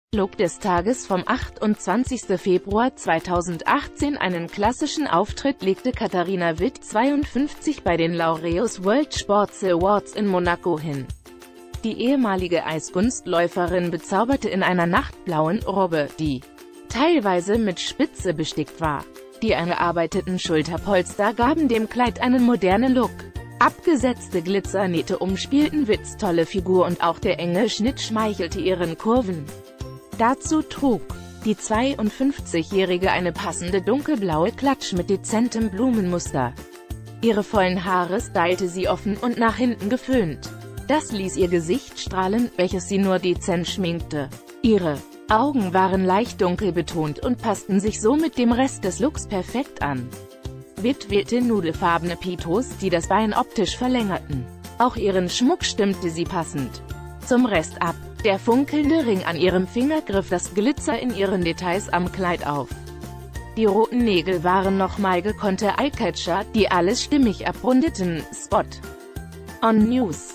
Look des Tages vom 28. Februar 2018. Einen klassischen Auftritt legte Katharina Witt, 52, bei den Laureus World Sports Awards in Monaco hin. Die ehemalige Eiskunstläuferin bezauberte in einer nachtblauen Robe, die teilweise mit Spitze bestickt war. Die eingearbeiteten Schulterpolster gaben dem Kleid einen modernen Look. Abgesetzte Glitzernähte umspielten Witts tolle Figur und auch der enge Schnitt schmeichelte ihren Kurven. Dazu trug die 52-Jährige eine passende dunkelblaue Klatsch mit dezentem Blumenmuster. Ihre vollen Haare stylte sie offen und nach hinten geföhnt. Das ließ ihr Gesicht strahlen, welches sie nur dezent schminkte. Ihre Augen waren leicht dunkel betont und passten sich so mit dem Rest des Looks perfekt an. Witt wählte nudelfarbene Pitos, die das Bein optisch verlängerten. Auch ihren Schmuck stimmte sie passend zum Rest ab. Der funkelnde Ring an ihrem Finger griff das Glitzer in ihren Details am Kleid auf. Die roten Nägel waren nochmal gekonnte Eyecatcher, die alles stimmig abrundeten. Spot on News.